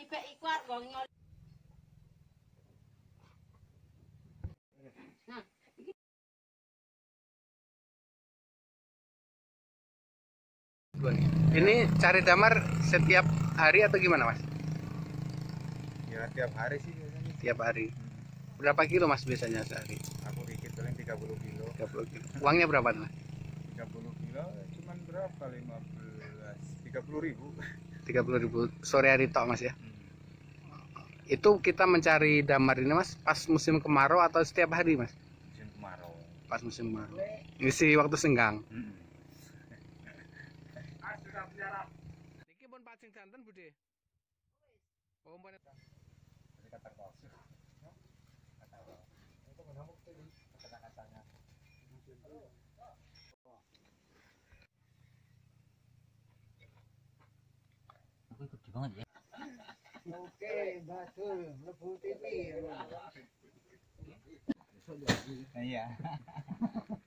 Ini cari damar setiap hari atau gimana, Mas? Ya tiap hari sih biasanya. Tiap hari. Berapa kilo, Mas, biasanya sehari? Aku dikit paling 30 kilo. 30 kilo. Uangnya berapa, Mas? 30 kilo cuman berapa? 30.000. 30.000 sore hari tok, Mas ya. Itu kita mencari damar ini, Mas, pas musim kemarau atau setiap hari, Mas? Musim kemarau. Pas musim kemarau. Ngisi waktu senggang. Niki pun pancing jantan, Bude. Oh, umpamane Kata palsu. Itu menamuk tuh kata-katanya. Aku ikut banget ya. Oke, betul. Lebu TV. Iya.